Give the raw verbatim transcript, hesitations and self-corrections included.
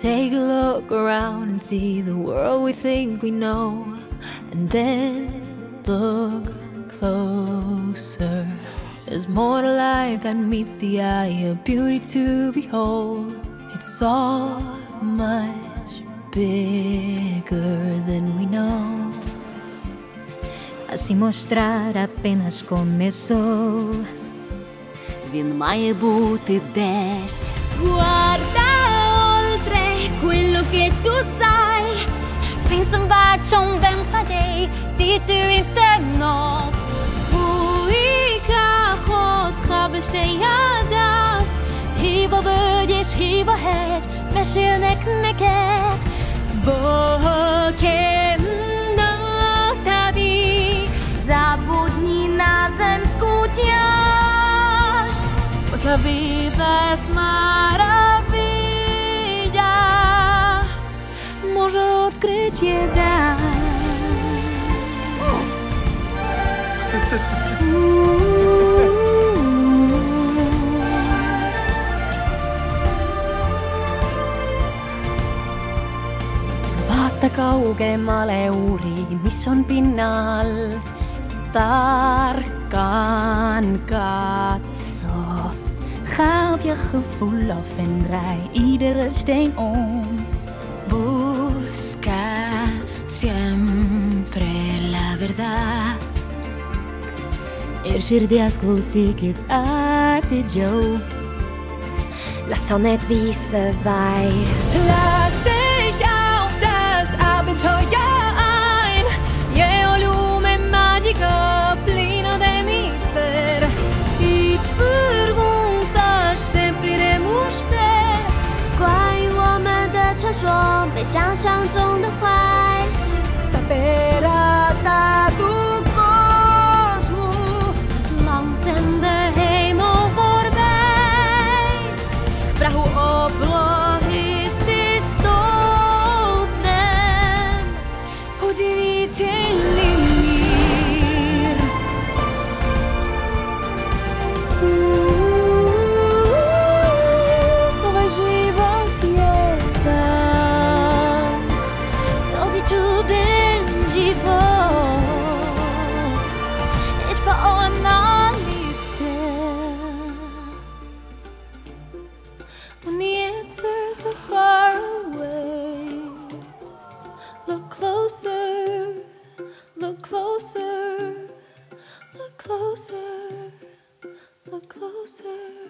Take a look around and see the world we think we know, and then look closer. There's more to life that meets the eye, a beauty to behold. It's all much bigger than we know. A mostrar apenas começou. Він має бути десь. Guarda oltre quello che tu sai. Finns en värld som väntar dig dit du inte nått. הוא ייקח אותך בשתי ידיו. היא בו בודש, היא בו הד, בשיר נקנקת. בוא kęno tabi. Zawodni na zemsku ciaż. Pues la vida es maravilla. Może odkrycie da. Vaata kaugemmalle uuri, miss on pinnal. Tarkkaan katso. Ga op je gevoel af en draai iedere steen om. Busca siempre la verdad. Er skyldighets klasikes atidjo. La sannhet vise vei. Lass dich auf das Abenteuer ein. Yeolume magico, pleno de mister. Y preguntas sempre de muster. 关于我们的传说，比想象中的坏。 Sta perata tu cosmo. Langt en de hemel voorbij. Pra hoe oplog is is stoltren. Удивительный мир. Твой живот jest sam. Този чуден живот. Ett förunderligt ställe. When the answers look far away, look closer, look closer, look closer, look closer.